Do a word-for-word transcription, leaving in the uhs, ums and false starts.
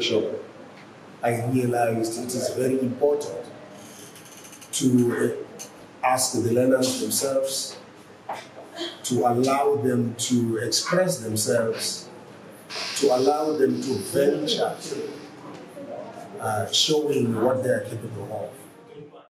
workshop, I realized it is very important to ask the learners themselves, to allow them to express themselves, to allow them to venture, uh, showing what they are capable of.